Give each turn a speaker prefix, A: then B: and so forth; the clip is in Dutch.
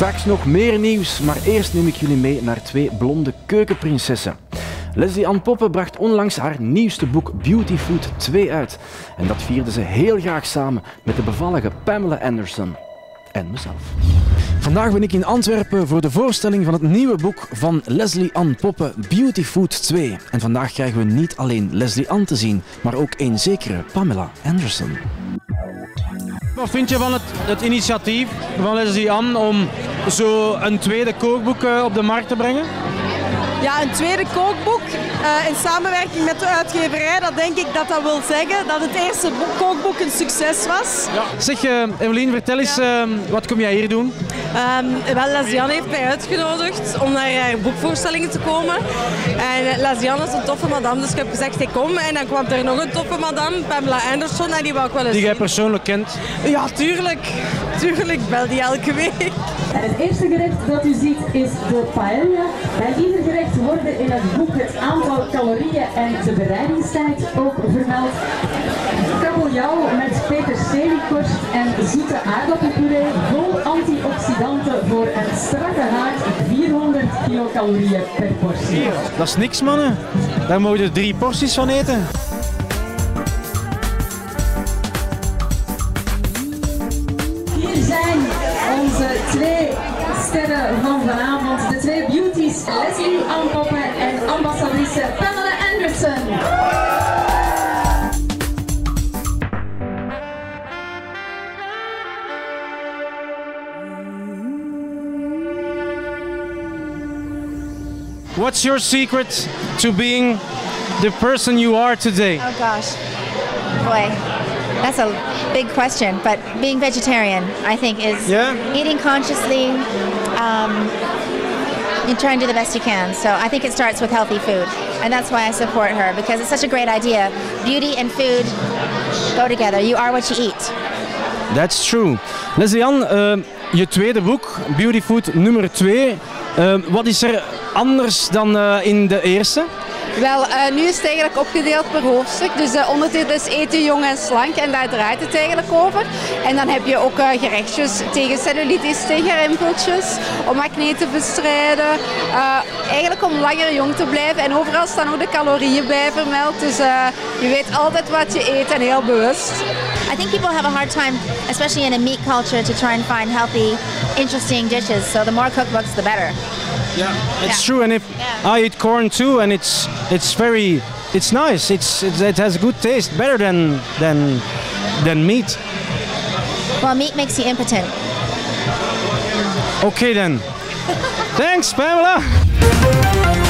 A: Straks nog meer nieuws, maar eerst neem ik jullie mee naar twee blonde keukenprinsessen. Leslie Ann Poppe bracht onlangs haar nieuwste boek Beauty Food 2 uit. En dat vierde ze heel graag samen met de bevallige Pamela Anderson. En mezelf. Vandaag ben ik in Antwerpen voor de voorstelling van het nieuwe boek van Leslie Ann Poppe, Beauty Food 2. En vandaag krijgen we niet alleen Leslie Ann te zien, maar ook een zekere Pamela Anderson.
B: Wat vind je van het initiatief van Leslie Ann om zo een tweede kookboek op de markt te brengen?
C: Ja, een tweede kookboek in samenwerking met de uitgeverij, dat denk ik dat wil zeggen dat het eerste kookboek een succes was.
B: Ja. Zeg Evelien, vertel eens, wat kom jij hier doen?
C: Wel, Leslie Ann heeft mij uitgenodigd om naar haar boekvoorstellingen te komen. En Leslie Ann is een toffe madame, dus ik heb gezegd ik kom. En dan kwam er nog een toffe madame, Pamela Anderson, en die wou ik wel eens
B: Die jij
C: zien.
B: persoonlijk kent?
C: Ja, tuurlijk. Tuurlijk, ik bel die elke week.
D: Het eerste gerecht dat u ziet is de paella. Bij ieder gerecht worden in het boek het aantal calorieën en de bereidingstijd ook vermeld. Kabeljauw met peterseliekorst en zoete aardappelpuree vol antioxidanten voor een strakke huid, 400 kilocalorieën per portie.
B: Dat is niks, mannen. Daar mogen je 3 porties van eten.
D: Hier zijn onze 2 sterren van vanavond, de 2 beauties, Leslie Ann Poppe en ambassadrice Pamela Anderson.
B: What's your secret to being the person you are today?
E: Oh gosh, boy, that's a big question. But being vegetarian, I think, is eating consciously. You try and do the best you can. So I think it starts with healthy food, and that's why I support her, because it's such a great idea. Beauty and food go together. You are what you eat.
B: That's true. Leslie Ann, je tweede boek, Beauty Food nummer 2. Wat is er anders dan in de eerste?
F: Wel, nu is het eigenlijk opgedeeld per hoofdstuk. Dus de ondertitel is Eten jong en slank en daar draait het eigenlijk over. En dan heb je ook gerechtjes tegen cellulitis, tegen rimpeltjes, om acne te bestrijden. Eigenlijk om langer jong te blijven en overal staan ook de calorieën bij vermeld. Dus je weet altijd wat je eet en heel bewust.
E: I think people have a hard time, especially in a meat culture, to try and find healthy, interesting dishes. So the more cookbooks, the better.
B: Yeah, it's true. And if I eat corn too, and it's nice. It has a good taste, better than meat.
E: Well, meat makes you impotent.
B: Okay then. Thanks, Pamela.